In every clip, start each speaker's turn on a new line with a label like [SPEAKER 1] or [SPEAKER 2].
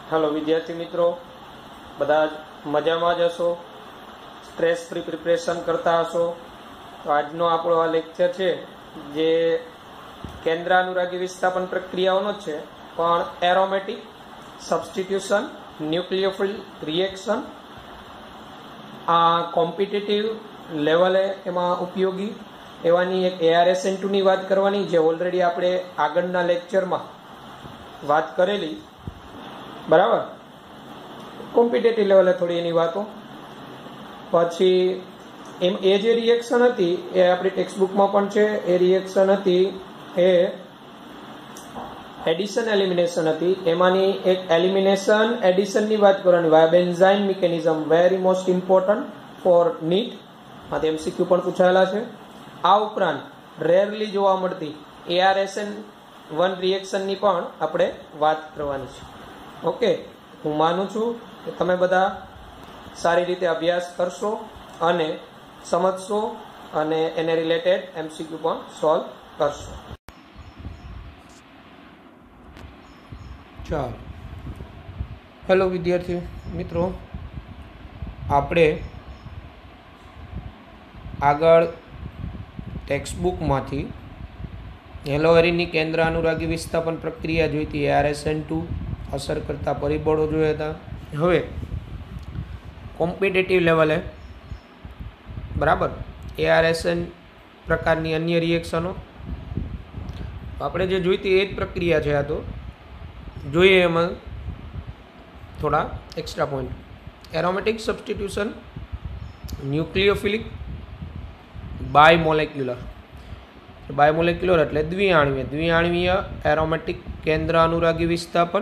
[SPEAKER 1] Hello विद्यार्थी मित्रों, બધા મજામાં જ હશો, સ્ટ્રેસ ફ્રી પ્રિપરેશન કરતા હશો। તો આજનો આપણો આ લેક્ચર છે જે કેન્દ્રાનુરાગી વિસ્થાપન પ્રક્રિયાઓનો જ છે, પણ એરોમેટિક સબસ્ટિટ્યુશન, ન્યુક્લિયોફિલ રિએક્શન આ કોમ્પિટિટિવ લેવલે એમાં ઉપયોગી એવાની એક ARSN2ની વાત કરવાની, જે ઓલરેડી આપણે આગળના લેક્ચરમાં વાત કરેલી, બરાબર। કોમ્પિટેટિવ લેવલે થોડી એની વાતો, પછી એમ એ જે રિએક્શન હતી એ આપણી ટેક્સ્ટબુકમાં પણ છે। એ રિએક્શન હતી એ એડિશન એલિમિનેશન હતી। એમાંની એક એલિમિનેશન એડિશનની વાત કરવાની, benzyne mechanism very most important for NEET, આથી MCQ પણ પૂછાયેલા છે। આ ઉપરાંત રેરલી જોવા મળતી ARSN1 રિએક્શનની પણ આપણે વાત કરવાની છે। ઓકે, હું માનું છું કે તમે બધા સારી રીતે અભ્યાસ કરશો અને સમજશો અને એને રિલેટેડ MCQ પણ સોલ્વ કરશો। ચાલો, હેલો વિદ્યાર્થી મિત્રો, આપણે આગળ ટેક્સ્ટબુકમાંથી હેલોવેરીની કેન્દ્ર અનુરાગી વિસ્થાપન પ્રક્રિયા જોઈતી, ARSN2 અસર કરતા પરિબળો જોયા હતા। હવે કોમ્પિટેટિવ લેવલે, બરાબર, ARSN પ્રકારની અન્ય રિએક્શનો આપણે જે જોઈતી એ જ પ્રક્રિયા છે। આ તો જોઈએ એમાં થોડા extra point. Aromatic substitution, nucleophilic, bimolecular એટલે દ્વિઆણવીય એરોમેટિક કેન્દ્ર અનુરાગી વિસ્થાપન,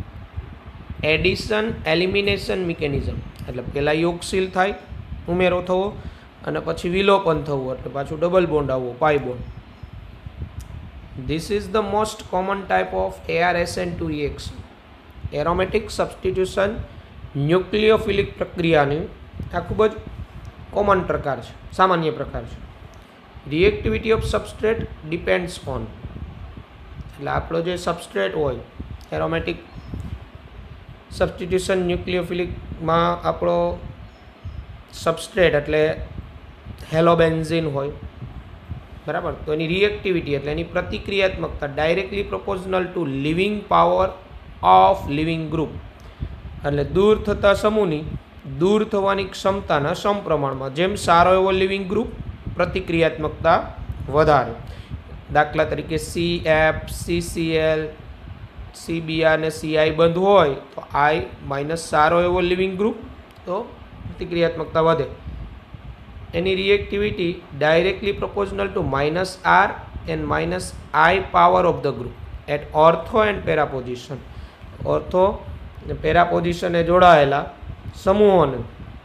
[SPEAKER 1] એડિશન એલિમિનેશન મિકેનિઝમ એટલે પહેલાં યોગશીલ થાય, ઉમેરો થવો, અને પછી વિલોપન થવું એટલે પાછું ડબલ બોન્ડ આવવો, pi bond. This is the most common type of ARSN2 reaction. Aromatic substitution nucleophilic પ્રક્રિયાની આ ખૂબ જ કોમન પ્રકાર છે, સામાન્ય પ્રકાર છે। Reactivity of substrate depends on, એટલે આપણો જે સબસ્ટ્રેટ હોય એરોમેટિક સબસ્ટિટ્યુશન ન્યુક્લિયોફિલિકમાં આપણો સબસ્ટ્રેટ એટલે હેલોબેન્ઝીન હોય, બરાબર। તો એની રિએક્ટિવિટી એટલે એની પ્રતિક્રિયાત્મકતા directly proportional to leaving power of leaving group, એટલે દૂર થતા સમૂહની દૂર થવાની ક્ષમતાના સમપ્રમાણમાં। જેમ સારો એવો લિવિંગ ગ્રુપ પ્રતિક્રિયાત્મકતા વધારે, દાખલા તરીકે CF, CCl, CBr અને CI બંધ હોય તો I માઇનસ સારો એવો લિવિંગ ગ્રુપ, તો પ્રતિક્રિયાત્મકતા વધે। એની reactivity directly proportional to -R and -I power of the group at ortho and para position. Ortho અને પેરા પોઝિશને જોડાયેલા સમૂહોને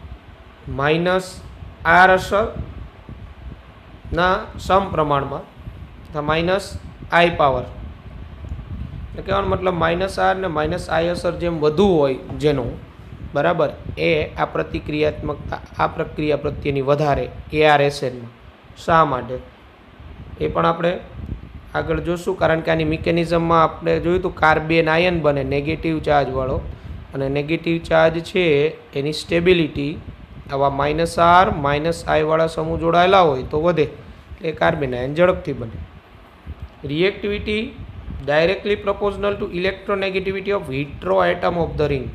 [SPEAKER 1] -R અસર ના સમપ્રમાણમાં -I પાવર, એટલે કહેવાનો મતલબ -R ને -I અસર જેમ વધુ હોય જેનો, બરાબર, એ આ પ્રતિક્રિયાત્મકતા આ પ્રક્રિયા પ્રત્યેની વધારે ARSNમાં। શા માટે એ પણ આપણે આગળ જોશું, કારણ કે આની મિકેનિઝમમાં આપણે જોયું હતું કાર્બન આયન બને નેગેટિવ ચાર્જવાળો, અને નેગેટિવ ચાર્જ છે એની સ્ટેબિલિટી આવા -R -I વાળા સમૂહ જોડાયેલા હોય તો વધે, એટલે કાર્બન આયન ઝડપથી બને। Reactivity directly proportional to electronegativity of hetero atom of the ring.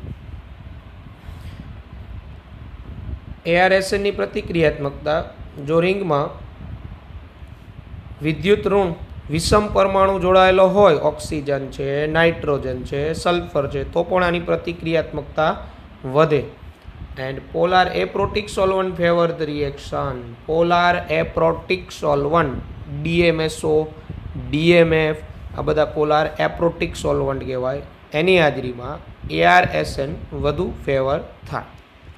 [SPEAKER 1] ARSNની પ્રતિક્રિયાત્મકતા જો રિંગમાં વિદ્યુત ઋણ વિષમ પરમાણુ જોડાયેલો હોય, ઓક્સિજન છે, નાઇટ્રોજન છે, સલ્ફર છે, તો પણ આની પ્રતિક્રિયાત્મકતા વધે। And polar aprotic solvent favour the reaction. Polar aprotic solvent DMSO, DMF આ બધા પોલાર એપ્રોટિક સોલ્વન્ટ કહેવાય, એની હાજરીમાં ARSN વધુ ફેવર થાય।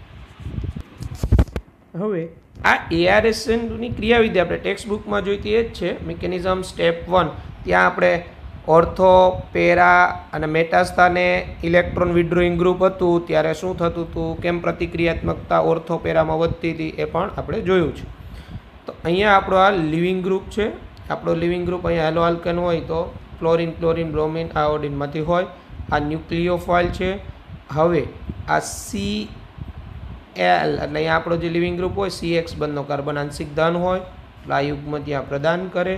[SPEAKER 1] હવે આ ARSNની ક્રિયાવિધિ આપણે ટેક્સ્ટબુકમાં જોઈતી એ જ છે। મિકેનિઝમ સ્ટેપ 1, ત્યાં આપણે ઓર્થો, પેરા અને મેટાસ્થાને ઇલેક્ટ્રોન વિડ્રોઈંગ ગ્રુપ હતું ત્યારે શું થતું હતું, કેમ પ્રતિક્રિયાત્મકતા ઓર્થો પેરામાં વધતી હતી એ પણ આપણે જોયું છે। તો અહીંયા આપણો આ લિવિંગ ગ્રુપ છે। આપણો લિવિંગ ગ્રુપ અહીંયા હેલો આલ્કેન હોય તો ક્લોરીન, બ્રોમિન, આયોડિનમાંથી હોય। આ ન્યુક્લિયોફાઇલ છે, હવે આ CL એટલે અહીંયા આપણો જે લિવિંગ ગ્રુપ હોય CX બંધનો કાર્બન આંશિક ધન હોય એટલે આ યુગ્મ ત્યાં પ્રદાન કરે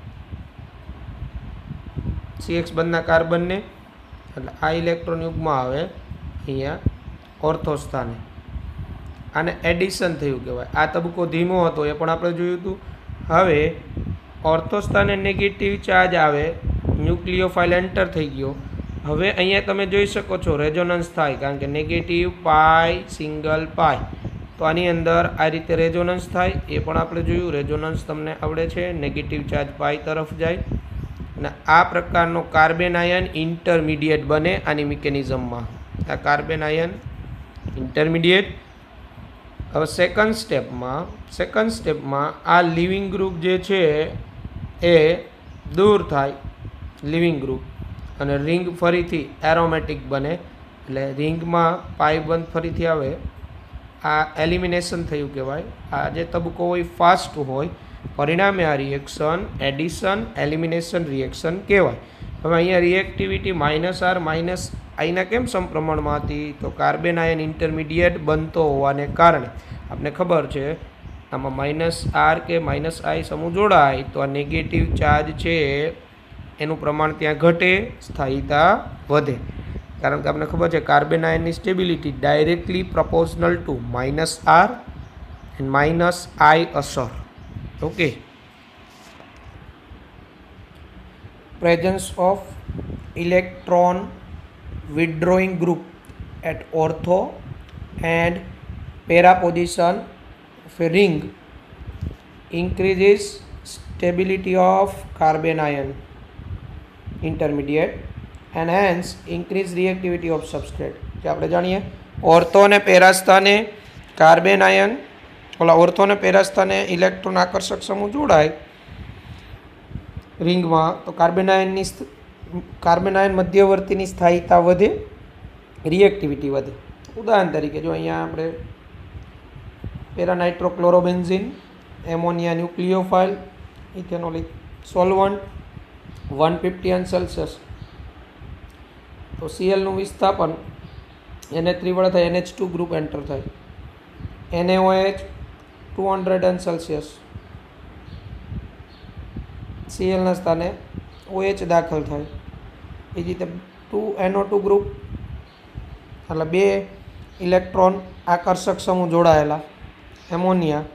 [SPEAKER 1] CX બંધના કાર્બનને, એટલે આ ઇલેક્ટ્રોન યુગ્મ આવે અહીંયા ઓર્થો સ્થાને. આને એડિશન થયું કહેવાય. આ તબક્કો ધીમો હતો એ પણ આપણે જોયું હતું. હવે ઓર્થો સ્થાને નેગેટિવ ચાર્જ આવે, ન્યુક્લિયોફાઇલ એન્ટર થઈ ગયો. હવે અહીંયા તમે જોઈ શકો છો રેઝોનન્સ થાય, કારણ કે નેગેટિવ પાઈ સિંગલ પાઈ, તો આની અંદર આ રીતે રેઝોનન્સ થાય. એ પણ આપણે જોયું. રેઝોનન્સ તમને આવડે છે, નેગેટિવ ચાર્જ પાઈ તરફ જાય અને આ પ્રકારનો કાર્બન આયન ઇન્ટરમીડિયેટ બને આની મિકેનિઝમમાં. આ કાર્બન આયન ઇન્ટરમીડિયેટ. હવે સેકન્ડ સ્ટેપમાં આ લિવિંગ ગ્રુપ જે છે એ દૂર થાય, લિવિંગ ગ્રુપ, અને રિંગ ફરીથી એરોમેટિક બને. એટલે રિંગમાં પાઈ બંધ ફરીથી આવે. આ એલિમિનેશન થયું કહેવાય. આ જે તબક્કો હોય ફાસ્ટ હોય, પરિણામે આ રિએક્શન એડિશન એલિમિનેશન રિએક્શન કહેવાય. હવે અહીંયા રિએક્ટિવિટી -R -Iના કેમ સમપ્રમાણમાં હતી? તો કાર્બન આયન ઇન્ટરમીડિયેટ બનતો હોવાને કારણે આપણે ખબર છે આમાં -R કે -I સમૂહ જોડાય તો આ નેગેટિવ ચાર્જ છે એનું પ્રમાણ ત્યાં ઘટે, સ્થાયીતા વધે. કારણ કે આપણે ખબર છે કાર્બન આયનની stability directly proportional to -R and -I અસર. Okay. Presence of electron withdrawing group at ortho and para position of a ring increases stability of carbon ion intermediate and hence increase reactivity of substrate. જે આપણે જાણીએ ortho અને para સ્થાને carbanion ortho અને para સ્થાને electron આકર્ષક સમૂહ જોડાય રિંગમાં, તો કાર્બન આયન મધ્યવર્તીની સ્થાયીતા વધે, રિએક્ટિવિટી વધે. ઉદાહરણ તરીકે જો અહીંયા આપણે paranitrochlorobenzene, ammonia nucleophile, ethanolic solvent 150 C, તો Clનું વિસ્થાપન Na3 વડે થાય, NH2 ગ્રુપ એન્ટર થાય, NaOH 200 C, Clના સ્થાને OH દાખલ થાય. એ જ રીતે NO2 ગ્રુપ, એટલે 2 ઇલેક્ટ્રોન આકર્ષક સમૂહ જોડાયેલા, એમોનિયા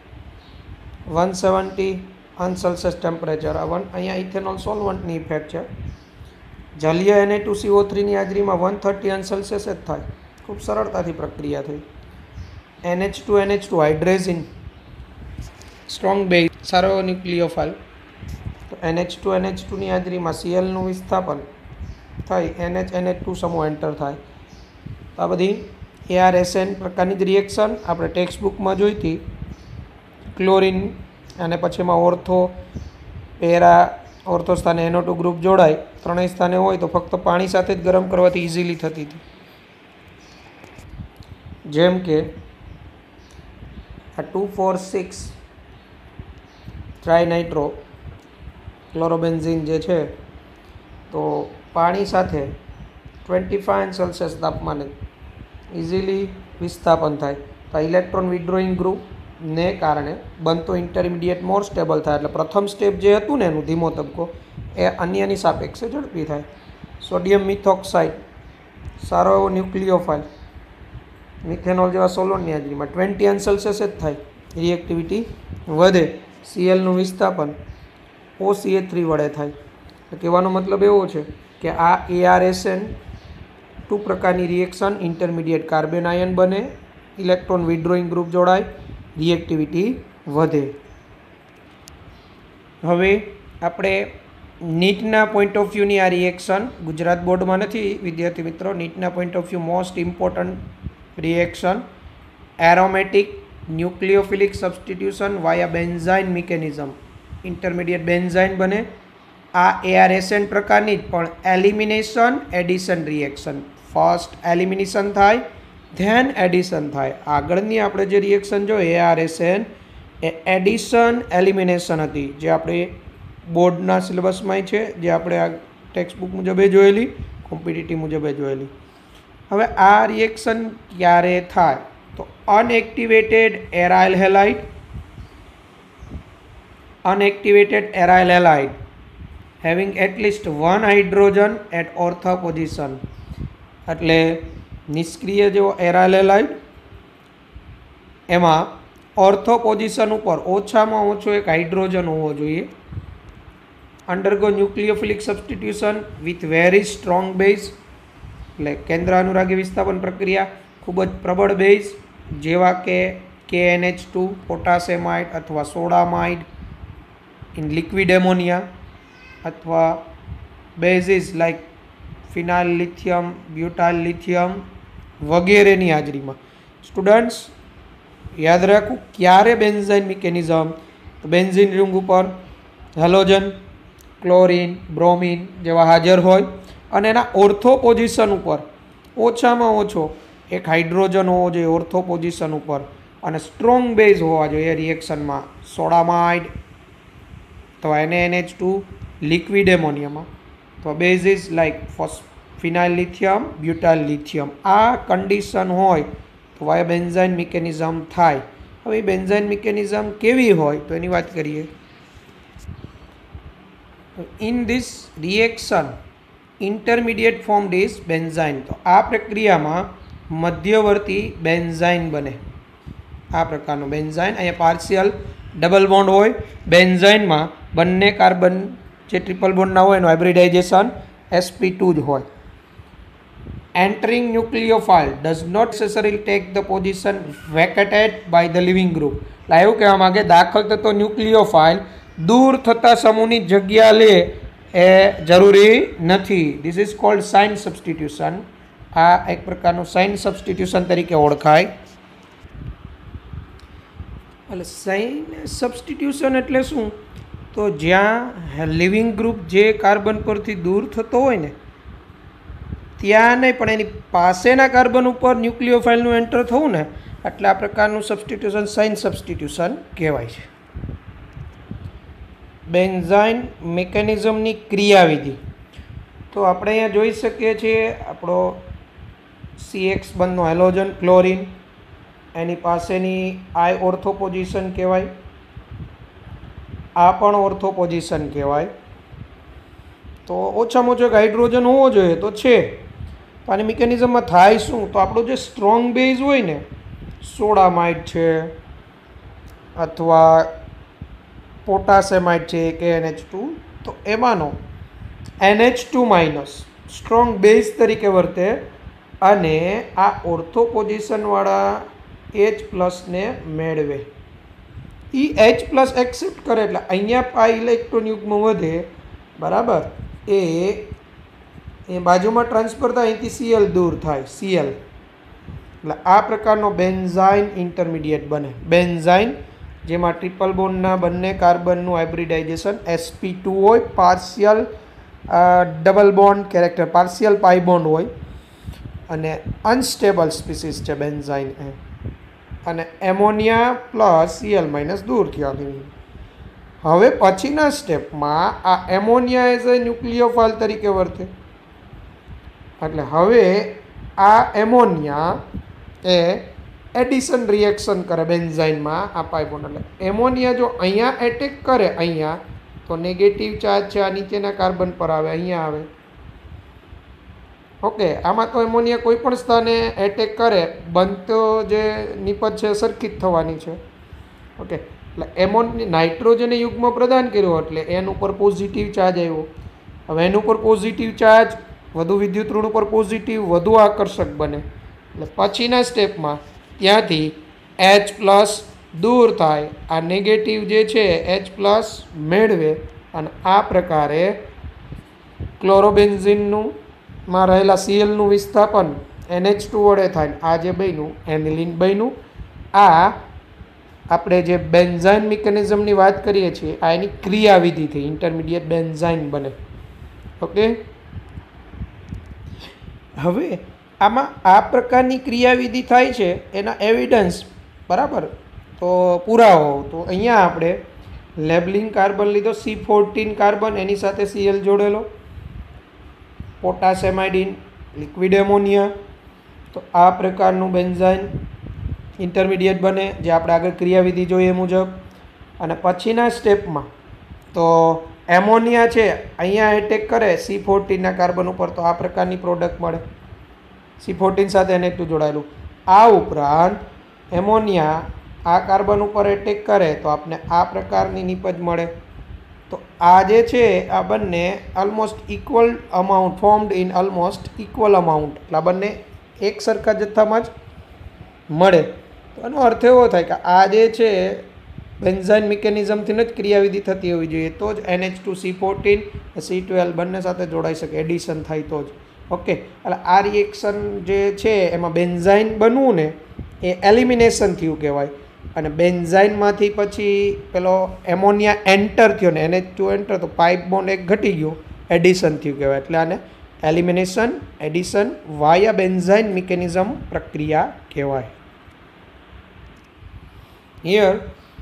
[SPEAKER 1] 170 C ટેમ્પરેચર. અહીંયા ઇથેનોલ સોલ્વન્ટની ઇફેક્ટ છે. જલીય Na2CO3ની હાજરીમાં 130 C જ થાય. ખૂબ સરળતાથી પ્રક્રિયા થઈ. NH2 હાઇડ્રેઝિન સ્ટ્રોંગ બેઝ, સારો ન્યુક્લિયોફાઇલ, તો NH2ની હાજરીમાં Clનું વિસ્થાપન થઈ, NH2 સમૂહ એન્ટર થાય. તો આ બધી ARSN પ્રકારની જ રિએક્શન આપણે ટેક્સ્ટ બુકમાં જોઈ હતી. ક્લોરિન અને પછી એમાં ઓર્થો સ્થાને NO2 ગ્રુપ જોડાય, ત્રણેય સ્થાને હોય તો ફક્ત પાણી સાથે જ ગરમ કરવાથી ઇઝીલી થતી હતી. જેમ કે આ 2,4,6 ટ્રાયનાઇટ્રો ક્લોરોબેન્ઝીન જે છે, તો પાણી સાથે 25 C તાપમાને ઇઝીલી વિસ્થાપન થાય. તો ઇલેક્ટ્રોન વિડ્રોઈંગ ગ્રુપને કારણે બનતો ઇન્ટરમીડિયેટ મોર સ્ટેબલ થાય. એટલે પ્રથમ સ્ટેપ જે હતું ને એનું ધીમો તબક્કો, એ અન્યની સાપેક્ષે ઝડપી થાય. સોડિયમ મિથોક્સાઇડ સારો એવો ન્યુક્લિયોફાઇલ, મિથેનોલ જેવા સોલોનની હાજરીમાં 20 C જ થાય, રિએક્ટિવિટી વધે. Clનું વિસ્થાપન OCH3 વડે થાય. કહેવાનો મતલબ એવો છે કે આ ARSN 2 પ્રકારની રિએક્શન ઇન્ટરમીડિયેટ કાર્બન આયન બને, ઇલેક્ટ્રોન વિડ્રોઈંગ ગ્રુપ જોડાય, રિએક્ટિવિટી વધે. હવે આપણે નીટના પોઈન્ટ ઓફ વ્યૂની આ રિએક્શન ગુજરાત બોર્ડમાં નથી વિદ્યાર્થી મિત્રો. નીટના point of view most important reaction aromatic nucleophilic substitution via benzyne mechanism, intermediate benzyne બને. આ ARSN પ્રકારની જ પણ elimination addition reaction. First elimination થાય, ધેન એડિશન થાય. આગળની આપણે જે રિએક્શન જોઈએ ARSN એ એડિશન એલિમિનેશન હતી, જે આપણે બોર્ડના સિલેબસમાં છે, જે આપણે આ ટેક્સ્ટ બુક મુજબે જોયેલી, કોમ્પિટિટિવ મુજબે જોયેલી. હવે આ રિએક્શન ક્યારે થાય? તો unactivated aryl halide having at least one hydrogen at ortho position, એટલે નિષ્ક્રિય જેવો એરાઇલ હેલાઇડ એમાં ઓર્થો પોઝિશન ઉપર ઓછામાં ઓછો એક હાઇડ્રોજન હોવો જોઈએ. Undergo nucleophilic substitution with very strong base, એટલે કેન્દ્ર અનુરાગી વિસ્થાપન પ્રક્રિયા ખૂબ જ પ્રબળ બેઝ જેવા કે KNH2, પોટાસેમાઇડ અથવા સોડામાઇડ ઇન લિક્વિડ એમોનિયા, અથવા bases like phenyl lithium, butyl lithium વગેરેની હાજરીમાં. સ્ટુડન્ટ્સ યાદ રાખવું ક્યારે બેન્ઝાઇન મિકેનિઝમ, તો બેન્ઝિન રિંગ ઉપર હેલોજન, ક્લોરિન, બ્રોમિન જેવા હાજર હોય અને એના ઓર્થો પોઝિશન ઉપર ઓછામાં ઓછો એક હાઇડ્રોજન હોવો જોઈએ ઓર્થો પોઝિશન ઉપર, અને સ્ટ્રોંગ બેઝ હોવા જોઈએ રિએક્શનમાં સોડામાઇડ અથવા NaNH2 લિક્વિડ એમોનિયામાં, તો bases like phenyl lithium, butyl lithium. આ કન્ડિશન હોય તો વાય બેન્ઝાઇન મિકેનિઝમ થાય. હવે બેન્ઝાઇન મિકેનિઝમ કેવી હોય તો એની વાત કરીએ. In this reaction intermediate formed is benzyne, તો આ પ્રક્રિયામાં મધ્યવર્તી બેન્ઝાઇન બને. આ પ્રકારનું બેન્ઝાઇન, અહીંયા પાર્શિયલ ડબલ બોન્ડ હોય. બેન્ઝાઇનમાં બંને કાર્બન જે ટ્રિપલ બોન્ડના હોય એનું હાઇબ્રિડાઇઝેશન sp2 જ હોય. Entering nucleophile does not necessarily take the position vacated by the leaving group. એટલે એવું કહેવા માંગે દાખલ થતો ન્યુક્લિયોફાઇલ દૂર થતા સમૂહની જગ્યા લે એ જરૂરી નથી. This is called cine substitution. આ એક પ્રકારનું સાઇન સબસ્ટિટ્યુશન તરીકે ઓળખાય. એટલે સાઇન સબસ્ટિટ્યુશન એટલે શું? તો જ્યાં લિવિંગ ગ્રુપ જે કાર્બન પરથી દૂર થતો હોય ને ત્યાં નહીં પણ એની પાસેના કાર્બન ઉપર ન્યુક્લિયોફાઇલનું એન્ટર થવું ને, એટલે આ પ્રકારનું સબસ્ટિટ્યુશન સાઇન સબસ્ટિટ્યુશન કહેવાય છે. બેન્ઝાઇન મિકેનિઝમની ક્રિયાવિધિ તો આપણે અહીંયા જોઈ શકીએ છીએ. આપણો CX બંધનો હેલોજન ક્લોરિન, એની પાસેની આઈ ઓર્થો પોઝિશન કહેવાય, આ પણ ઓર્થો પોઝિશન કહેવાય. તો ઓછામાં ઓછો એક હાઇડ્રોજન હોવો જોઈએ તો છે. તો આની મિકેનિઝમમાં થાય શું? તો આપણો જે સ્ટ્રોંગ બેઝ હોય ને, સોડામાઇડ છે અથવા પોટાસેમાઇડ છે KNH2, તો એમાંનો NH2 માઇનસ સ્ટ્રોંગ બેઝ તરીકે વર્તે અને આ ઓર્થો પોઝિશનવાળા H+ ને મેળવે. એ H+ એક્સેપ્ટ કરે એટલે અહીંયા પાઈ ઇલેક્ટ્રોન યુગ્મ વધે, બરાબર, એ બાજુમાં ટ્રાન્સફર થાય, અહીંથી Cl દૂર થાય, Cl. એટલે આ પ્રકારનો બેન્ઝાઇન ઇન્ટરમીડિયેટ બને. બેન્ઝાઇન જેમાં ટ્રિપલ બોન્ડના બંને કાર્બનનું હાઇબ્રિડાઇઝેશન sp2 હોય, partial double bond character, partial pi bond હોય અને અનસ્ટેબલ સ્પીસીસ છે બેન્ઝાઇન એ, અને એમોનિયા પ્લસ Cl માઇનસ દૂર થયા. હવે પછીના સ્ટેપમાં આ એમોનિયા એઝ એ ન્યુક્લિયોફાઇલ તરીકે વર્તે. એટલે હવે આ એમોનિયા એ એડિશન રિએક્શન કરે બેન્ઝાઇનમાં આ પાઈ બોન્ડ. એટલે એમોનિયા જો અહીંયા એટેક કરે, અહીંયા તો નેગેટિવ ચાર્જ છે આ નીચેના કાર્બન પર આવે, અહીંયા આવે. ઓકે, આમાં તો એમોનિયા કોઈ પણ સ્થાને એટેક કરે, બનતો જે નિપજ છે સરખી જ થવાની છે. ઓકે, એટલે નાઇટ્રોજને યુગ્મ પ્રદાન કર્યો એટલે એન ઉપર પોઝિટિવ ચાર્જ આવ્યો. હવે એન ઉપર પોઝિટિવ ચાર્જ વધુ વિદ્યુત ઋણ ઉપર પોઝિટિવ વધુ આકર્ષક બને. એટલે પછીના સ્ટેપમાં ત્યાંથી H+ દૂર થાય, આ નેગેટિવ જે છે H+ મેળવે અને આ પ્રકારે ક્લોરોબેન્ઝિનનું માં રહેલા Clનું વિસ્થાપન NH2 વડે થાય. આ જે બન્યું એનિલિન બન્યું. આ આપણે જે બેન્ઝાઇન મિકેનિઝમની વાત કરીએ છીએ આ એની ક્રિયાવિધિથી ઇન્ટરમીડિયેટ બેન્ઝાઇન બને. ઓકે, હવે આમાં આ પ્રકારની ક્રિયાવિધિ થાય છે એના એવિડન્સ, બરાબર, તો પુરાવો. તો અહીંયા આપણે લેબલિંગ કાર્બન લીધો, C14 કાર્બન, એની સાથે Cl જોડેલો, પોટાસેમાઇડ ઇન લિક્વિડ એમોનિયા, તો આ પ્રકારનું બેન્ઝાઇન ઇન્ટરમીડિયેટ બને, જે આપણે આગળ ક્રિયાવિધિ જોઈએ મુજબ. અને પછીના સ્ટેપમાં તો એમોનિયા છે અહીંયા એટેક કરે C14ના કાર્બન ઉપર, તો આ પ્રકારની પ્રોડક્ટ મળે, C14 સાથે NH2 જોડાયેલું. આ ઉપરાંત એમોનિયા આ કાર્બન ઉપર એટેક કરે તો આપણે આ પ્રકારની નિપજ મળે. તો આ જે છે આ બંને almost equal amount formed in almost equal amount, એટલે આ બંને એક સરખા જથ્થામાં જ મળે. તો એનો અર્થ એવો થાય કે આ જે છે બેન્ઝાઇન મિકેનિઝમથી જ ક્રિયાવિધિ થતી હોવી જોઈએ, તો જ NH2C14 C12 બંને સાથે જોડાઈ શકે, એડિશન થાય તો જ. ઓકે, એટલે આ રિએક્શન જે છે એમાં બેન્ઝાઇન બનવું ને એ એલિમિનેશન થયું કહેવાય, અને બેન્ઝાઇનમાંથી પછી પેલો એમોનિયા એન્ટર થયો ને NH2 એન્ટર, તો પાઇપ બોન્ડ એક ઘટી ગયો, એડિશન થયું કહેવાય. એટલે આને elimination addition via benzyne mechanism પ્રક્રિયા કહેવાય. હિયર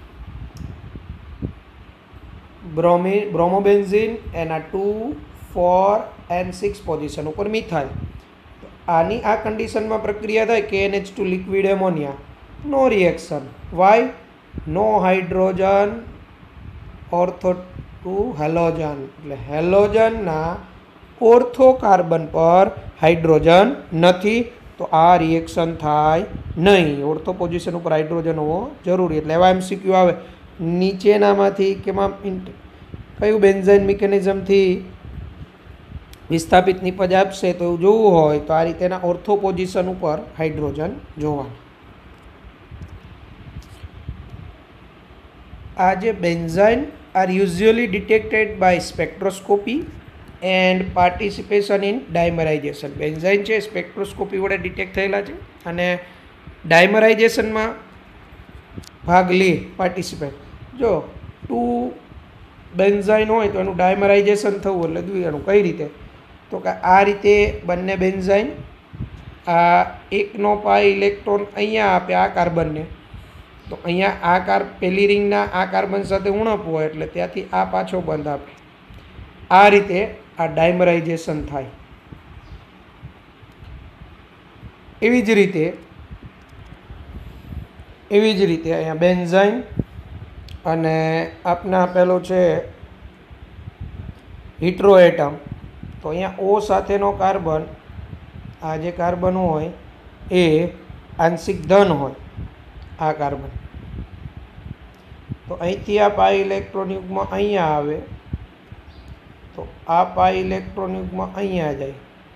[SPEAKER 1] બ્રોમોબેન્ઝીન એના 2, 4 and 6 પોઝિશન ઉપર મિથાઇલ. આની આ કન્ડિશનમાં પ્રક્રિયા થાય KNH2 liquid ammonia, no reaction. Why? No hydrogen ortho to halogen, એટલે હેલોજનના ઓર્થો કાર્બન પર હાઇડ્રોજન નથી, તો આ રિએક્શન થાય નહીં. ઓર્થો પોઝિશન ઉપર હાઇડ્રોજન હોવો જરૂરી. એટલે એવા MCQ આવે નીચેનામાંથી કેમાં કયું બેન્ઝાઇન મિકેનિઝમથી વિસ્થાપિત નિપજ આપશે, તો એવું જોવું હોય તો આ રીતેના ઓર્થો પોઝિશન ઉપર હાઇડ્રોજન જોવાનું. આ જે benzyne are usually detected by spectroscopy and participation in dimerization. Benzyne છે સ્પેક્ટ્રોસ્કોપી વડે ડિટેક્ટ થયેલા છે અને ડાયમરાઇઝેશનમાં ભાગ લે, પાર્ટિસિપેટ. જો 2 બેન્ઝાઇન હોય તો એનું ડાયમરાઇઝેશન થવું એટલે દ્વિઅણુ. કઈ રીતે? તો કે આ રીતે બંને બેન્ઝાઇન આ એકનો પાઈ ઇલેક્ટ્રોન અહીંયા આપે આ કાર્બનને, તો અહીંયા આ પહેલી રિંગના આ કાર્બન સાથે ઉણપ હોય એટલે ત્યાંથી આ પાછો બંધ આપે. આ રીતે આ ડાયમરાઇઝેશન થાય. એવી જ રીતે અહીંયા બેન્ઝાઇન અને આપના પેલો છે હિટ્રોએટમ, તો અહીંયા O સાથેનો કાર્બન, આ જે કાર્બન હોય એ આંશિક ધન હોય આ કાર્બન, તો અહીંથી આ પાઈ ઇલેક્ટ્રોન યુગ્મ અહીંયા આવે, તો આ પાઈ ઇલેક્ટ્રોન યુગ્મ અહીંયા જાય,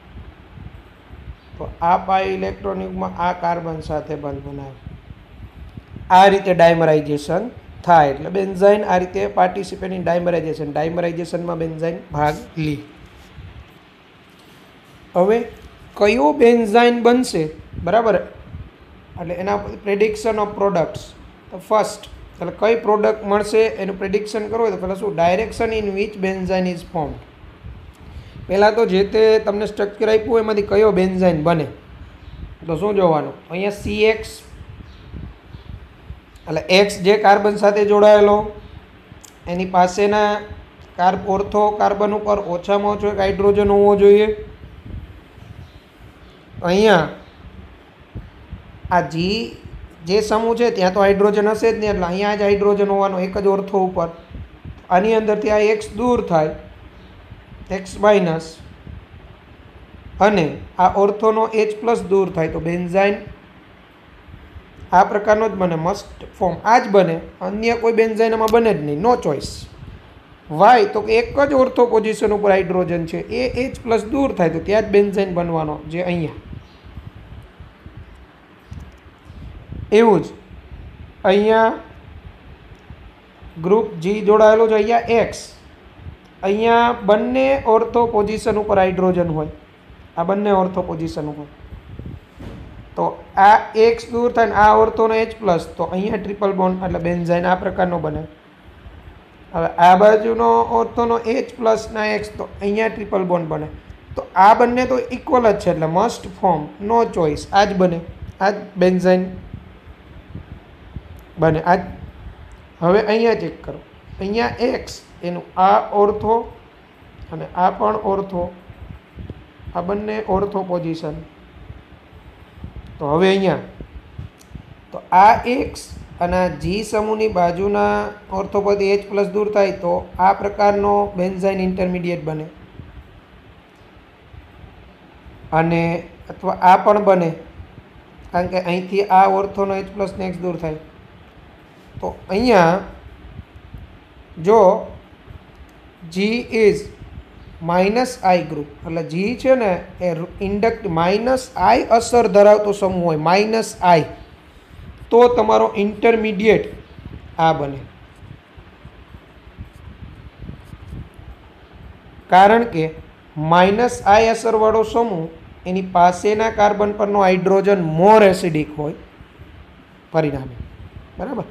[SPEAKER 1] તો આ પાઈ ઇલેક્ટ્રોન યુગ્મ આ કાર્બન સાથે બંધ બનાવે. આ રીતે ડાયમરાઇઝેશન થાય. એટલે બેન્ઝાઇન આ રીતે પાર્ટિસિપેટ ઇન ડાયમરાઇઝેશનમાં બેન્ઝાઇન ભાગ લે. હવે કયો બેન્ઝાઇન બનશે, બરાબર, એટલે એના પ્રેડિક્શન ઓફ પ્રોડક્ટ્સ. તો ફર્સ્ટ એટલે કઈ પ્રોડક્ટ મળશે એનું પ્રેડિક્શન કરવું હોય તો પહેલાં શું, direction in which benzyne is formed. પહેલાં તો જે તે તમને સ્ટ્રક્ચર આપ્યું હોય એમાંથી કયો બેન્ઝાઇન બને, તો શું જોવાનું, અહીંયા CX એટલે X જે કાર્બન સાથે જોડાયેલો એની પાસેના ઓર્થો કાર્બન ઉપર ઓછામાં ઓછો એક હાઇડ્રોજન હોવો જોઈએ. અહીંયા આ જે સમૂહ છે ત્યાં તો હાઇડ્રોજન હશે જ નહીં, એટલે અહીંયા જ હાઇડ્રોજન હોવાનો એક જ ઓર્થો ઉપર. આની અંદરથી આ X દૂર થાય, X માઇનસ, અને આ ઓર્થોનો H+ દૂર થાય, તો બેન્ઝાઇન આ પ્રકારનો જ બને, મસ્ટ ફોર્મ આ જ બને, અન્ય કોઈ બેન્ઝાઇન આમાં બને જ નહીં, નો ચોઇસ. વાય? તો કે એક જ ઓર્થો પોઝિશન ઉપર હાઇડ્રોજન છે એ H+ દૂર થાય, તો ત્યાં જ બેન્ઝાઇન બનવાનો, જે અહીંયા. એવું જ અહીંયા ગ્રુપ G જોડાયેલો છે, અહીંયા X, અહીંયા બંને ઓર્થો પોઝિશન ઉપર હાઇડ્રોજન હોય, આ બંને ઓર્થો પોઝિશન ઉપર, તો આ X દૂર થાય ને આ ઓર્થોનો H+, તો અહીંયા ટ્રિપલ બોન્ડ એટલે બેન્ઝાઇન આ પ્રકારનો બને. હવે આ બાજુનો ઓર્થોનો H+ ના X, તો અહીંયા ટ્રિપલ બોન્ડ બને. તો આ બંને તો ઇક્વલ જ છે એટલે મસ્ટ ફોર્મ, નો ચોઇસ, આ જ બને, આ જ બેન્ઝાઇન બને આ જ. હવે અહીંયા ચેક કરો, અહીંયા X એનું આ ઓર્થો અને આ પણ ઓર્થો, આ બંને ઓર્થો પોઝિશન, તો હવે અહીંયા તો આ એક્સ અને આ જી સમૂહની બાજુના ઓર્થોપથી H પ્લસ દૂર થાય તો આ પ્રકારનો બેન્ઝાઇન ઇન્ટરમીડિયેટ બને, અને અથવા આ પણ બને, કારણ કે અહીંથી આ ઓર્થોનો H પ્લસ ને X દૂર થાય. તો અહીંયા જો G is minus I group, એટલે જી છે ને એ ઇન્ડક્ટ માઇનસ આઈ અસર ધરાવતો સમૂહ હોય, માઇનસ આઈ, તો તમારો ઇન્ટરમીડિયેટ આ બને. કારણ કે માઇનસ આઈ અસરવાળો સમૂહ એની પાસેના કાર્બન પરનો હાઇડ્રોજન મોર એસિડિક હોય પરિણામે, બરાબર.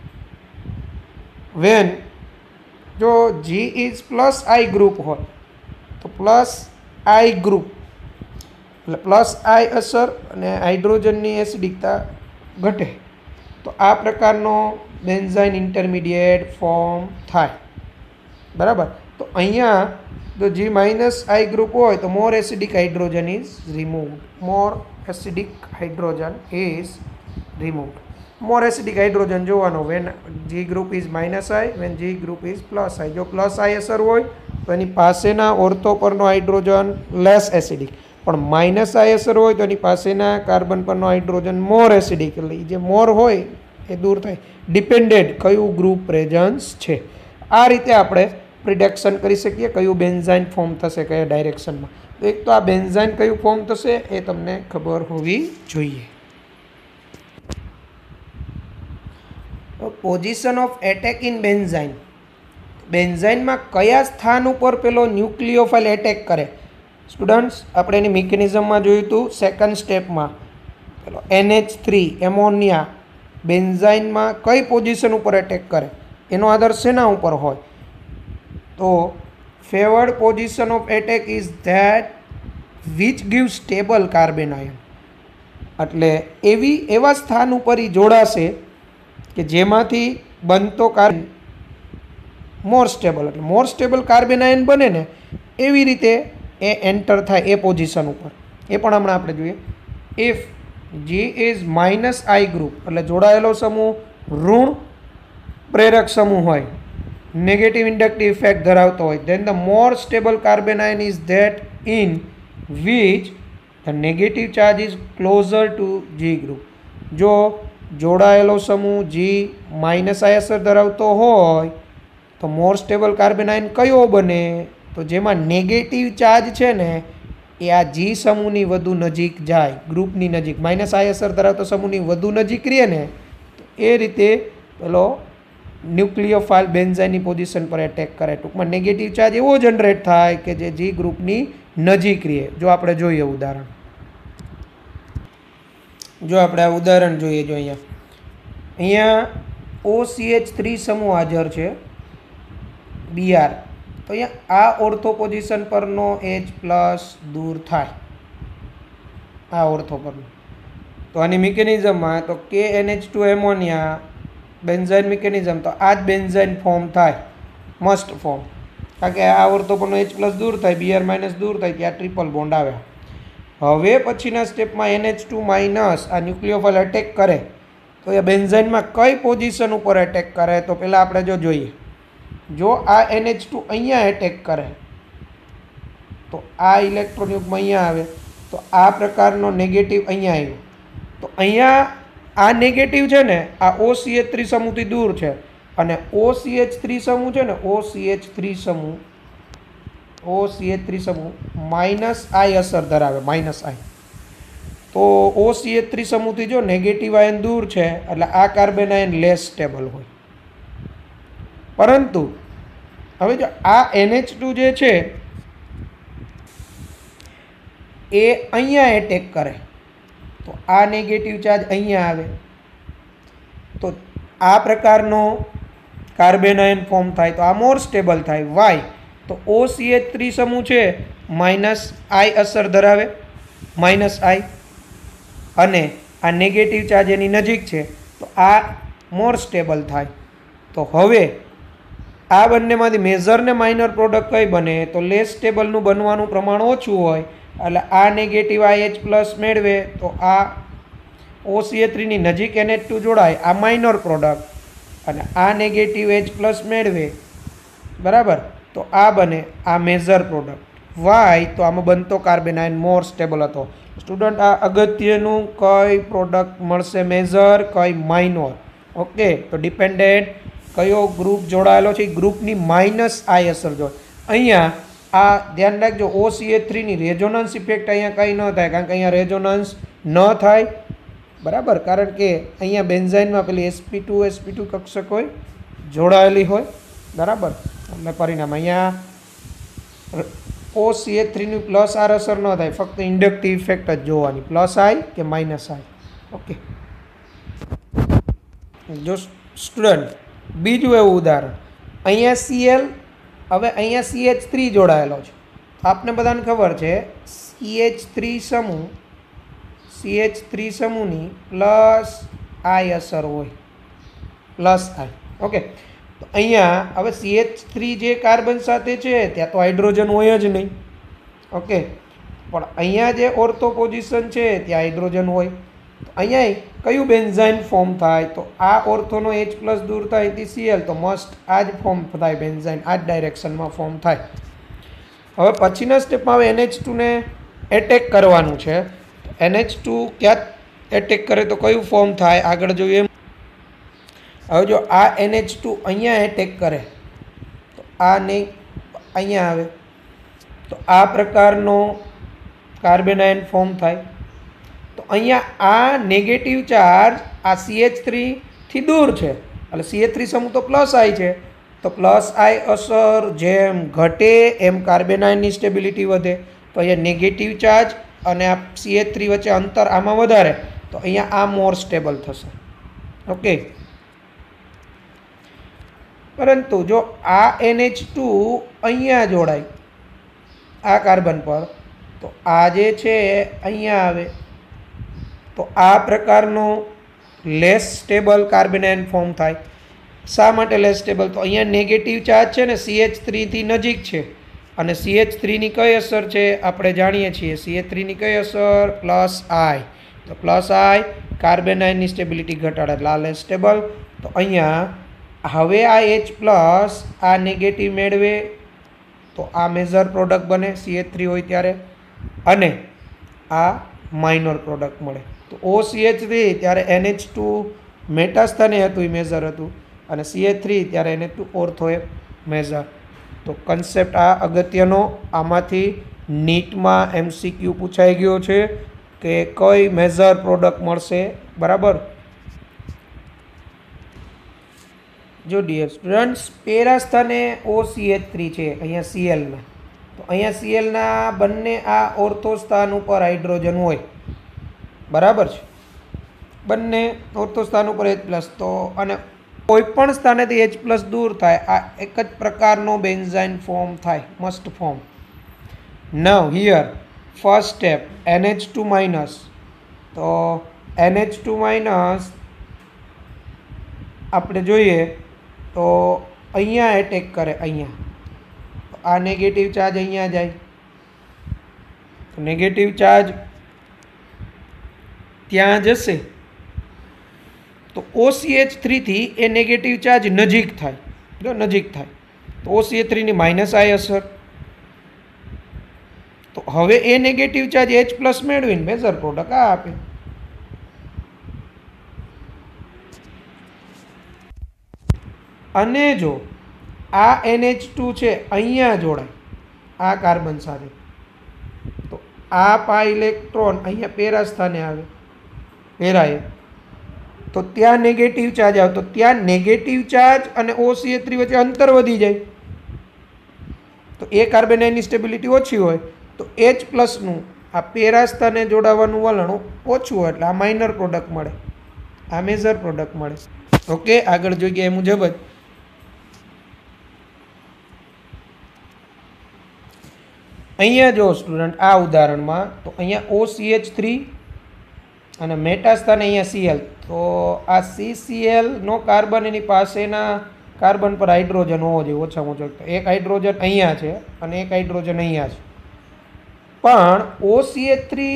[SPEAKER 1] વેન જો G is plus I group હોય તો પ્લસ આઈ ગ્રુપ એટલે પ્લસ આઈ અસર અને હાઇડ્રોજનની એસિડિકતા ઘટે, તો આ પ્રકારનો બેન્ઝાઇન ઇન્ટરમીડિયેટ ફોર્મ થાય, બરાબર. તો અહીંયા જો જી માઇનસ આઈ ગ્રુપ હોય તો more acidic hydrogen is removed, more acidic hydrogen is removed. More acidic hydrogen જોવાનો when G group is minus I, when G group is plus I. જો પ્લસ આઈ અસર હોય તો એની પાસેના ઓર્થો પરનો hydrogen less acidic, પણ minus I અસર હોય તો એની પાસેના કાર્બન પરનો હાઇડ્રોજન મોર એસિડિક, એટલે જે મોર હોય એ દૂર થાય, ડિપેન્ડેડ કયું ગ્રુપ પ્રેઝન્સ છે. આ રીતે આપણે પ્રિડિક્શન કરી શકીએ કયું બેન્ઝાઇન ફોર્મ થશે કયા ડાયરેક્શનમાં. તો એક તો આ બેન્ઝાઇન કયું ફોર્મ થશે એ તમને ખબર હોવી જોઈએ. Position of attack in benzene, બેન્ઝાઇનમાં કયા સ્થાન ઉપર પેલો ન્યુક્લિયોફાઇલ એટેક કરે. સ્ટુડન્ટ્સ આપણે એની મિકેનિઝમમાં જોયું હતું સેકન્ડ સ્ટેપમાં, પેલો NH3 એમોનિયા બેન્ઝાઇનમાં કઈ પોઝિશન ઉપર એટેક કરે, એનો આધાર શેના ઉપર હોય. તો favoured position of attack is that which give stable carbon ion, એટલે એવા સ્થાન ઉપર એ જોડાશે કે જેમાંથી બનતો કાર્બન મોર સ્ટેબલ, એટલે મોર સ્ટેબલ કાર્બન આયન બને ને એવી રીતે એ એન્ટર થાય એ પોઝિશન ઉપર. એ પણ હમણાં આપણે જોઈએ. If G is minus I group એટલે જોડાયેલો સમૂહ ઋણ પ્રેરક સમૂહ હોય, નેગેટિવ ઇન્ડક્ટિવ ઇફેક્ટ ધરાવતો હોય, then the more stable carbon ion is that in which the negative charge is closer to G group. જો જોડાયેલો સમૂહ જી માઇનસ આઈ અસર ધરાવતો હોય તો મોર સ્ટેબલ કાર્બન આયન કયો બને, તો જેમાં નેગેટિવ ચાર્જ છે ને એ આ જી સમૂહની વધુ નજીક જાય, ગ્રુપની નજીક. માઇનસ આઈ અસર ધરાવતો સમૂહની વધુ નજીક રહે ને તો એ રીતે પેલો ન્યુક્લિયોફાઇલ બેન્ઝાઇનની પોઝિશન પર એટેક કરે. ટૂંકમાં નેગેટિવ ચાર્જ એવો જનરેટ થાય કે જે જી ગ્રુપની નજીક રહે. જો આપણે જોઈએ ઉદાહરણ, જો આપણે આ ઉદાહરણ જોઈએ, જો અહીંયા OCH3 સમૂહ હાજર છે Br, તો અહીંયા આ ઓર્થો પોઝિશન પરનો H પ્લસ દૂર થાય, આ ઓર્થો પરનો. તો આની મિકેનિઝમમાં તો KNH2 એમોનિયા બેન્ઝાઇન મિકેનિઝમ, તો આ જ બેન્ઝાઇન ફોર્મ થાય, મસ્ટ ફોર્મ, કારણ કે આ ઓર્થો પરનો H પ્લસ દૂર થાય, Br માઇનસ દૂર થાય, ત્યાં ટ્રિપલ બોન્ડ આવે. હવે પછીના સ્ટેપમાં NH2 માઇનસ આ ન્યુક્લિયોફાઇલ એટેક કરે તો એ બેન્ઝાઇનમાં કઈ પોઝિશન ઉપર એટેક કરે. તો પહેલાં આપણે જો જોઈએ, જો આ NH2 અહીંયા એટેક કરે તો આ ઇલેક્ટ્રોન યુગ્મ અહીંયા આવે, તો આ પ્રકારનો નેગેટિવ અહીંયા આવ્યો, તો અહીંયા આ નેગેટિવ છે ને આ OCH3 સમૂહથી દૂર છે, અને OCH3 સમૂહ છે ને OCH3 સમૂહ માઇનસ આઈ અસર ધરાવે, માઇનસ આઈ. તો OCH3 સમૂહથી જો નેગેટિવ આયન દૂર છે એટલે આ કાર્બન આયન લેસ સ્ટેબલ હોય. પરંતુ હવે જો આ NH2 જે છે એ અહીંયા એટેક કરે તો આ નેગેટિવ ચાર્જ અહીંયા આવે, તો આ પ્રકારનો કાર્બન આયન ફોર્મ થાય, તો આ મોર સ્ટેબલ થાય. વાય? તો OCH3 સમૂહ છે માઇનસ આઈ અસર ધરાવે, માઇનસ આઈ, અને આ નેગેટિવ ચાર્જ એની નજીક છે તો આ મોર સ્ટેબલ થાય. તો હવે આ બંનેમાંથી મેજર ને માઇનર પ્રોડક્ટ કઈ બને, તો લેસ સ્ટેબલનું બનવાનું પ્રમાણ ઓછું હોય, એટલે આ નેગેટિવ IH પ્લસ મેળવે તો આ OCH3 ની નજીક NH2 જોડાય, આ માઇનર પ્રોડક્ટ, અને આ નેગેટિવ H+ મેળવે, બરાબર, તો આ બને આ મેજર પ્રોડક્ટ. વાય તો આમાં બનતો કાર્બન આયન મોર સ્ટેબલ હતો. સ્ટુડન્ટ, આ અગત્યનું કઈ પ્રોડક્ટ મળશે મેજર, કઈ માઇનોર. ઓકે, તો ડિપેન્ડન્ટ કયો ગ્રુપ જોડાયેલો છે, ગ્રુપની -I અસર જો. અહીંયા આ ધ્યાન રાખજો, OCH3 ની રેઝોનન્સ ઇફેક્ટ અહીંયા કંઈ ન થાય, કારણ કે અહીંયા રેઝોનન્સ ન થાય, બરાબર, કારણ કે અહીંયા બેન્ઝાઇનમાં પેલી sp2 કક્ષક હોય, જોડાયેલી હોય, બરાબર, એટલે પરિણામ અહીંયા OCH3 ની +R અસર ન થાય, ફક્ત ઇન્ડક્ટિવ ઇફેક્ટ જ જોવાની, +I કે -I. ઓકે, જો સ્ટુડન્ટ બીજું એવું ઉદાહરણ, અહીંયા Cl, હવે અહીંયા CH3 જોડાયેલો છે. આપને બધાને ખબર છે CH3 સમૂહની +I અસર હોય, +I. ઓકે, તો અહીંયા હવે CH3 જે કાર્બન સાથે છે ત્યાં તો હાઇડ્રોજન હોય જ નહીં. ઓકે, પણ અહીંયા જે ઓર્થો પોઝિશન છે ત્યાં હાઇડ્રોજન હોય. તો અહીંયા કયું બેન્ઝાઇન ફોર્મ થાય, તો આ ઓર્થોનો H+ દૂર થાય થી Cl, તો મસ્ટ આ જ ફોર્મ થાય બેન્ઝાઇન, આ જ ડાયરેક્શનમાં ફોર્મ થાય. હવે પછીના સ્ટેપમાં હવે NH2 ને એટેક કરવાનું છે. NH2 ક્યાં એટેક કરે તો કયું ફોર્મ થાય, આગળ જોઈએ. હવે જો આ NH2 અહીંયા એટેક કરે તો આ ને અહીંયા આવે, તો આ પ્રકારનો કાર્બન આયન ફોર્મ થાય. તો અહીંયા આ નેગેટિવ ચાર્જ આ CH3 થી દૂર છે, એટલે CH3 સમૂહ તો +I છે, તો +I અસર જેમ ઘટે એમ કાર્બન આયનની સ્ટેબિલિટી વધે. તો અહીંયા નેગેટિવ ચાર્જ અને આ CH3 વચ્ચે અંતર આમાં વધારે, તો અહીંયા આ મોર સ્ટેબલ થશે. ઓકે, પરંતુ જો આ NH2 અહીંયા જોડાય આ કાર્બન પર, તો આ જે છે અહીંયા આવે, તો આ પ્રકારનો less stable carbon ion form થાય. શા માટે લેસ સ્ટેબલ, તો અહીંયા નેગેટિવ ચાર્જ છે ને CH3 થી નજીક છે, અને CH3 ની કઈ અસર છે આપણે જાણીએ છીએ, CH3 ની કઈ અસર, +I. તો +I કાર્બન આયનની સ્ટેબિલિટી ઘટાડે, એટલે આ લેસ સ્ટેબલ. તો અહીંયા હવે આ H+ આ નેગેટિવ મેળવે, તો આ મેજર પ્રોડક્ટ બને CH3 હોય ત્યારે, અને આ માઇનર પ્રોડક્ટ મળે. તો OCH3 ત્યારે NH2 મેટાસ્થાને હતું, એ મેજર હતું, અને CH3 ત્યારે NH2 ઓર્થો એ મેજર. તો કન્સેપ્ટ આ અગત્યનો, આમાંથી નીટમાં MCQ પૂછાઈ ગયો છે કે કઈ મેજર પ્રોડક્ટ મળશે, બરાબર. જો ડિયર સ્ટુડન્ટ્સ, પેરા સ્થાને OCH3 છે અહીંયા Clના, તો અહીંયા Clના બંને આ ઓર્થો સ્થાન ઉપર હાઇડ્રોજન હોય, બરાબર છે, બંને ઓર્થો સ્થાન ઉપર H+, તો અને કોઈ પણ સ્થાનેથી H+ દૂર થાય, આ એક જ પ્રકારનો બેન્ઝાઇન ફોર્મ થાય, must form. Now here first step NH2 minus, તો NH2 માઇનસ આપણે જોઈએ તો અહીંયા એટેક કરે, અહીંયા આ નેગેટિવ ચાર્જ અહીંયા જાય, તો નેગેટિવ ચાર્જ ત્યાં જશે, તો OCH3 થી એ નેગેટિવ ચાર્જ નજીક થાય, જો નજીક થાય, તો OCH3 ની -I અસર. તો હવે એ નેગેટિવ ચાર્જ H+ મેળવીને મેજર પ્રોડક્ટ આ આપે. અને જો આ NH2 છે અહીંયા જોડાય આ કાર્બન સાથે, તો આ π ઇલેક્ટ્રોન અહીંયા પેરા સ્થાને આવે, પેરાએ, તો ત્યાં નેગેટિવ ચાર્જ આવે, તો ત્યાં નેગેટિવ ચાર્જ અને OCH3 વચ્ચે અંતર વધી જાય, તો એ કાર્બન આયનની સ્ટેબિલિટી ઓછી હોય, તો H+ નું આ પેરા સ્થાને જોડાવાનું વલણ ઓછું હોય, એટલે આ માઇનર પ્રોડક્ટ મળે, આ મેજર પ્રોડક્ટ મળે. ઓકે, આગળ જોઈએ એ મુજબ જ. અહીંયા જો સ્ટુડન્ટ આ ઉદાહરણમાં, તો અહીંયા OCH3 અને મેટા સ્થાને અહીંયા Cl, તો આ CCl નો કાર્બન એની પાસેના કાર્બન પર હાઇડ્રોજન હોવો જોઈએ ઓછામાં ઓછો. તો એક હાઇડ્રોજન અહીંયા છે અને એક હાઇડ્રોજન અહીંયા છે, પણ OCH3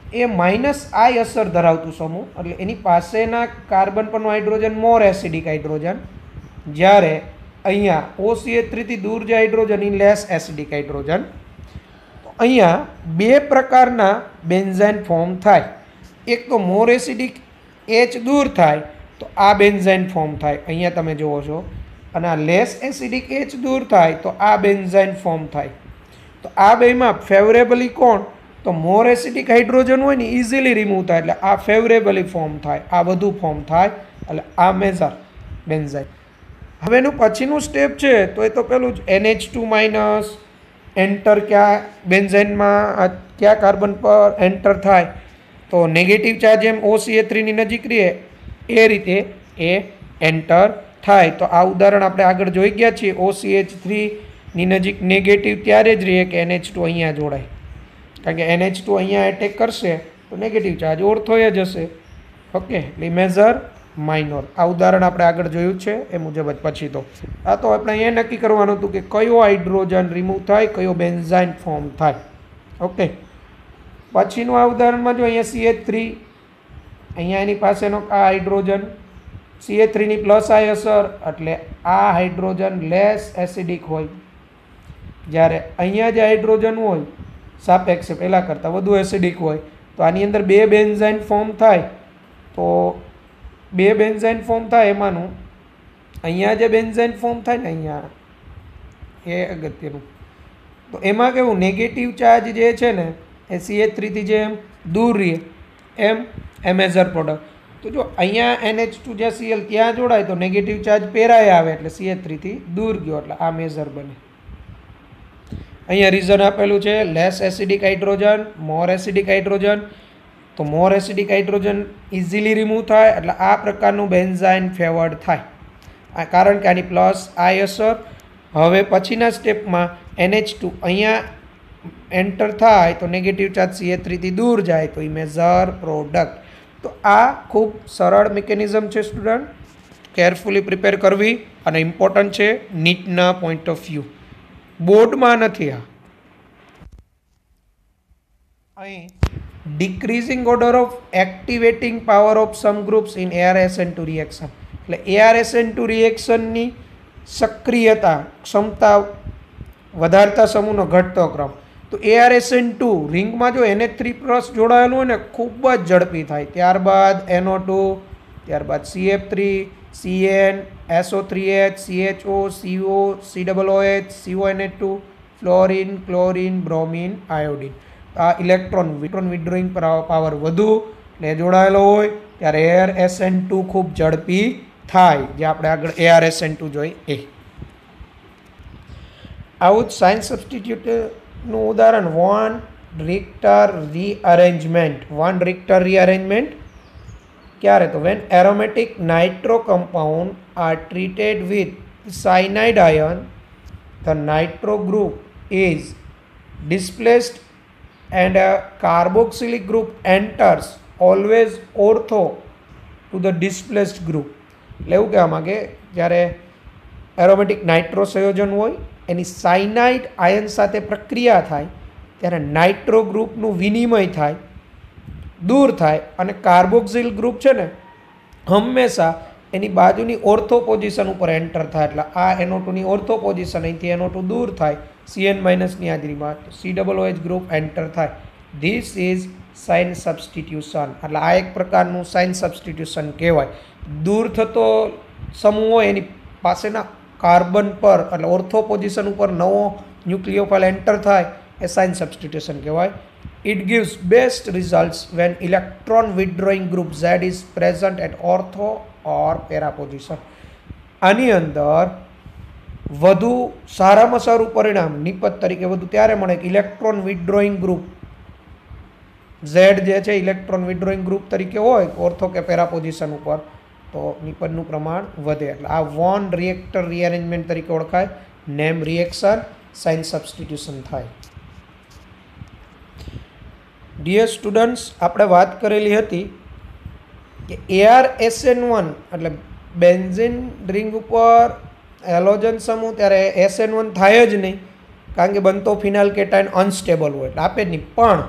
[SPEAKER 1] એ માઇનસ આઈ અસર ધરાવતું સમૂહ, એટલે એની પાસેના કાર્બન પરનો હાઇડ્રોજન મોર એસિડિક હાઇડ્રોજન, જ્યારે અહીંયા OCH3 થી દૂર જે હાઇડ્રોજન એ લેસ એસિડિક હાઇડ્રોજન. તો અહીંયા બે પ્રકારના બેન્ઝાઇન ફોર્મ થાય. એક તો મોર એસિડિક H દૂર થાય તો આ બેન્ઝાઇન ફોર્મ થાય, અહીંયા તમે જુઓ છો. અને આ લેસ એસિડિક H દૂર થાય તો આ બેન્ઝાઇન ફોર્મ થાય. તો આ બેમાં ફેવરેબલી કોણ? તો મોર એસિડિક હાઇડ્રોજન હોય ને ઇઝીલી રિમૂવ થાય, એટલે આ ફેવરેબલી ફોર્મ થાય, આ બધું ફોર્મ થાય, એટલે આ મેજર બેન્ઝાઇન. હવે એનું પછીનું સ્ટેપ છે તો એ તો પેલું જ NH2 માઇનસ એન્ટર ક્યાં બેન્ઝાઇનમાં કયા કાર્બન પર એન્ટર થાય તો નેગેટિવ ચાર્જ એમ OCH3ની નજીક રહે એ રીતે એ એન્ટર થાય. તો આ ઉદાહરણ આપણે આગળ જોઈ ગયા છીએ. OCH3ની નજીક નેગેટિવ ત્યારે જ રહે કે NH2 અહીંયા જોડાય, કારણ કે NH2 અહીંયા એટેક કરશે તો નેગેટિવ ચાર્જ ઓર્થોએ જ હશે. ઓકે, એટલે મેજર માઇનોર. આ ઉદાહરણ આપણે આગળ જોયું છે એ મુજબ જ. પછી તો આ તો આપણે એ નક્કી કરવાનું હતું કે કયો હાઇડ્રોજન રિમૂવ થાય, કયો બેન્ઝાઇન ફોર્મ થાય. ઓકે, પછીનું આ ઉદાહરણમાં જો અહીંયા CH3, અહીંયા એની પાસેનો આ હાઇડ્રોજન CH3ની પ્લસ આઈ અસર, એટલે આ હાઇડ્રોજન લેસ એસિડિક હોય, જ્યારે અહીંયા જે હાઇડ્રોજન હોય સાપેક્ષે પહેલાં કરતાં વધુ એસિડિક હોય. તો આની અંદર બે બેન્ઝાઇન ફોર્મ થાય. તો બે બેન્ઝાઇન ફોર્મ થાય એમાંનું અહીંયા જે બેન્ઝાઇન ફોર્મ થાય ને અહીંયા એ અગત્યનું. તો એમાં કેવું નેગેટિવ ચાર્જ જે છે ને એ CH3 થી જેમ દૂર રહે એમ એ મેજર પ્રોડક્ટ. તો જો અહીંયા NH2 જ્યાં Cl ત્યાં જોડાય તો નેગેટિવ ચાર્જ પેરાય આવે એટલે CH3 થી દૂર ગયો, એટલે આ મેજર બને. અહીંયા રીઝન આપેલું છે less acidic hydrogen, more acidic hydrogen. તો more acidic hydrogen easily remove થાય, એટલે આ પ્રકારનું બેન્ઝાઇન ફેવર્ડ થાય, કારણ કે આની પ્લસ આઈ અસર. હવે પછીના સ્ટેપમાં NH2 અહીંયા એન્ટર થાય તો નેગેટિવ ચાર્જ CH3 થી દૂર જાય તો એ મેજર પ્રોડક્ટ. તો આ ખૂબ સરળ મિકેનિઝમ છે સ્ટુડન્ટ, કેરફુલી પ્રિપેર કરવી અને ઇમ્પોર્ટન્ટ છે નીટના પોઈન્ટ ઓફ વ્યૂ, બોર્ડમાં નથી. આ અહીં decreasing order of activating power of some groups in ARSN2 reaction, એટલે ARSN2 રિએક્શનની સક્રિયતા ક્ષમતા વધારતા સમૂહનો ઘટતો ક્રમ. તો ARSN2 રિંગમાં જો NH3+ જોડાયેલું હોય ને ખૂબ જ ઝડપી થાય, ત્યારબાદ NO2, ત્યારબાદ CF3, CN, SO3H, CHO, CO, COOH, CONH2, fluorine, chlorine, bromine, iodine. આ ઇલેક્ટ્રોન વિડ્રોઈંગ પાવર વધુ એટલે જોડાયેલો હોય ત્યારે ARSN2 ખૂબ ઝડપી થાય, જે આપણે આગળ ARSN2 જોઈ એ. આવું જ સાઇન સબસ્ટિટ્યુટનું ઉદાહરણ વન રિક્ટર રીઅરેન્જમેન્ટ. ક્યારે? તો when aromatic nitro compound are treated with cyanide ion, the nitro group is displaced and a carboxylic group enters always ortho to the displaced group. એટલે એવું કહેવા માગે જ્યારે એરોમેટિક નાઇટ્રો સંયોજન હોય એની સાયનાઇડ આયન સાથે પ્રક્રિયા થાય ત્યારે નાઇટ્રો ગ્રુપનું વિનિમય થાય, દૂર થાય, અને કાર્બોક્સિલ ગ્રુપ છે ને હંમેશા એની બાજુની ઓર્થો પોઝિશન ઉપર એન્ટર થાય, એટલે આ NO2ની ઓર્થો પોઝિશન અહીંથી NO2 દૂર થાય CN- ની હાજરીમાં, તો COOH ગ્રુપ એન્ટર થાય. This is cine substitution. એટલે આ એક પ્રકારનું સાઇન સબસ્ટિટ્યુશન કહેવાય. દૂર થતો સમૂહ હોય એની પાસેના કાર્બન પર એટલે ઓર્થો પોઝિશન ઉપર નવો ન્યુક્લિયોફાઇલ એન્ટર થાય એ સાઇન સબસ્ટિટ્યુશન કહેવાય. It gives best results when electron withdrawing group Z is present at ortho or para position. આની અંદર વધુ સારામાં સારું પરિણામ નિપજ તરીકે વધુ ત્યારે મળે કે ઇલેક્ટ્રોન વિડ્રોઈંગ ગ્રુપ Z જે છે ઇલેક્ટ્રોન વિડ્રોઈંગ ગ્રુપ તરીકે હોય ઓર્થો કે પેરા પોઝિશન ઉપર, તો નિપજનું પ્રમાણ વધે. એટલે આ વોન રિએક્ટર રીઅરેન્જમેન્ટ તરીકે ઓળખાય. નેમ રિએક્શન, સાઇન સબસ્ટિટ્યુશન થાય. ડિયર સ્ટુડન્ટ્સ, આપણે વાત કરેલી હતી કે ARSN1 એટલે બેન્ઝીન રિંગ ઉપર હેલોજન સમૂહ ત્યારે SN1 થાય જ નહીં, કારણ કે બનતો ફિનાઇલ કેટાયન અનસ્ટેબલ હોય એટલે આપે જ નહીં. પણ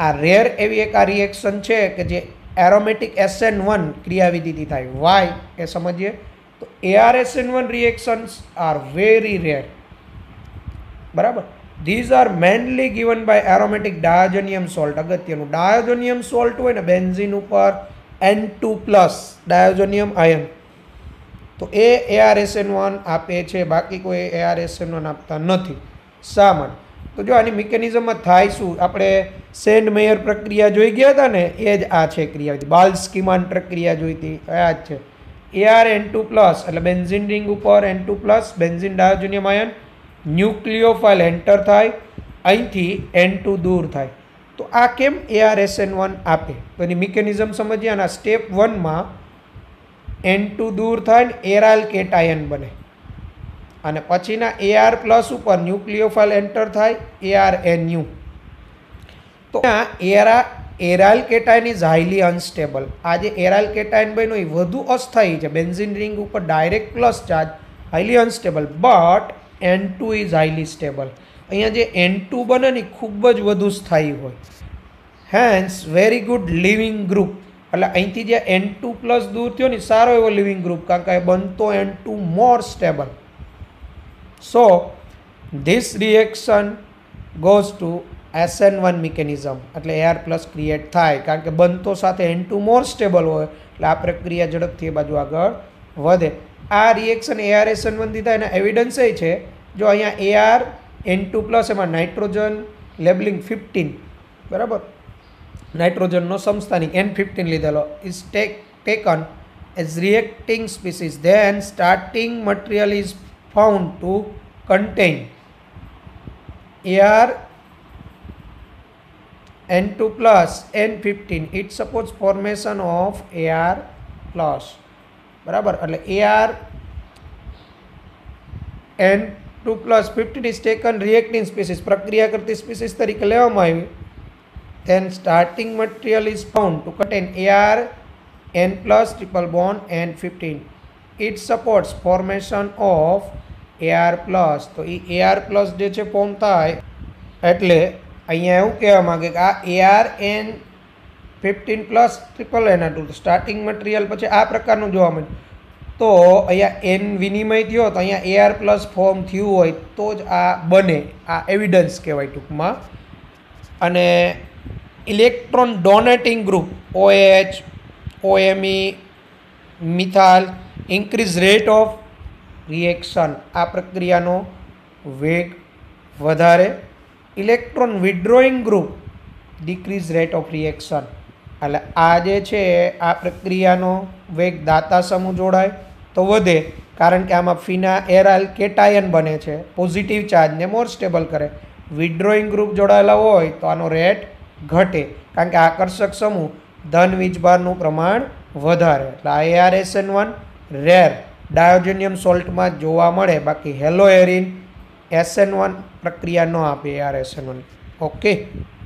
[SPEAKER 1] આ રેર એવી એક આ રિએક્શન છે કે જે એરોમેટિક SN1 ક્રિયાવિધિથી થાય. વાય એ સમજીએ તો ArSN1 reactions are very rare. બરાબર. These are mainly given by aromatic diazonium salt. અગત્યનું, ડાયોજોનિયમ સોલ્ટ હોય ને બેન્ઝીન ઉપર N2+ ડાયોજોનિયમ આયન, તો એ ArSN1 આપે છે, બાકી કોઈ ArSN1 આપતા નથી. શા માટે? તો જો આની મિકેનિઝમમાં થાય શું, આપણે સેન્ડ મેયર પ્રક્રિયા જોઈ ગયા હતા ને, એ જ આ છે ક્રિયાવિધિ. બાલ્સ્કીમાન પ્રક્રિયા જોઈ હતી, આ જ છે. Ar(N2+) એટલે બેન્ઝીન રિંગ ઉપર N2+, benzene diazonium ion, nucleophile enter થાય, અહીંથી N2 દૂર થાય. તો આ કેમ ArSN1 આપે? તો એની મિકેનિઝમ સમજીએ. આના સ્ટેપ 1માં N2 દૂર થાય ને એરાઇલ કેટાયન બને, અને પછીના Ar+ ઉપર ન્યુક્લિયોફાઇલ એન્ટર થાય, ArNu. તો aryl cation is highly unstable. આ જે એરાઇલ કેટાયન બન્યો એ વધુ અસ્થાયી છે. બેન્ઝીન રિંગ ઉપર direct plus charge, highly unstable, but N2 is highly stable. અહીંયા જે N2 બને ને ખૂબ જ વધુ સ્થાયી હોય. Hence very good leaving group. એટલે અહીંથી જે N2+ દૂર થયો ને, સારો એવો લિવિંગ ગ્રુપ, કારણ કે બનતો N2 more stable. So this reaction goes to SN1 mechanism, એટલે Ar+ ક્રિએટ થાય, કારણ કે બનતો સાથે N2 મોર સ્ટેબલ હોય, એટલે આ પ્રક્રિયા ઝડપથી એ બાજુ આગળ વધે. આ રિએક્શન ArSN1 થી થાય એના એવિડન્સ એ છે, જો અહીંયા Ar(N2+) એમાં નાઇટ્રોજન લેબલિંગ 15, બરાબર, નાઇટ્રોજનનો સમસ્થાનિક N15 લીધેલો, is taken as reacting species, then starting material is found to contain Ar(N2+) N15. It supports formation of Ar+. બરાબર, એટલે Ar(N2+) 15 is taken reacting species, પ્રક્રિયા કરતી સ્પીસીસ તરીકે લેવામાં આવી. Then starting material is found to contain Ar(N+) triple bond N15. It supports formation of Ar+. તો એ Ar+ જે છે ફોર્મ થાય, એટલે અહીંયા એવું કહેવા માંગે કે આ Ar(N15+ triple N2) starting material પછી આ પ્રકારનું જોવા મળે. તો અહીંયા N વિનિમય થયો, તો અહીંયા Ar+ ફોર્મ થયું હોય તો જ આ બને. આ એવિડન્સ કહેવાય ટૂંકમાં. અને electron donating group OH, OMe, methyl increase rate of reaction, આ પ્રક્રિયાનો વેગ વધારે. Electron withdrawing group decrease rate of reaction, એટલે આ જે છે આ પ્રક્રિયાનો વેગ દાતા સમૂહ જોડાય તો વધે, કારણ કે આમાં ફિના એરાઇલ કેટાયન બને છે, પોઝિટિવ ચાર્જને મોર સ્ટેબલ કરે. વિડ્રોઈંગ ગ્રુપ જોડાયેલા હોય તો આનો રેટ ઘટે, કારણ કે આકર્ષક સમૂહ ધન વીજભારનું પ્રમાણ વધારે. એટલે આ ArSN1 રેર ડાયોજોનિયમ સોલ્ટમાં જોવા મળે, બાકી હેલોએરિન SN1 પ્રક્રિયા ન આપે ArSN1. ઓકે.